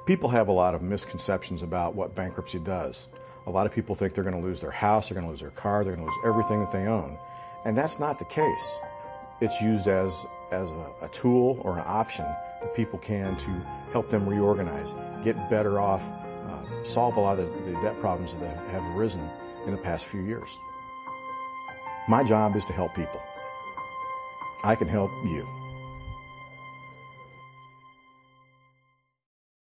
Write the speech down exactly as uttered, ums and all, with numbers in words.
People have a lot of misconceptions about what bankruptcy does. A lot of people think they're going to lose their house, they're going to lose their car, they're going to lose everything that they own. And that's not the case. It's used as, as a, a tool or an option that people can to help them reorganize, get better off, uh, solve a lot of the, the debt problems that have arisen in the past few years. My job is to help people. I can help you.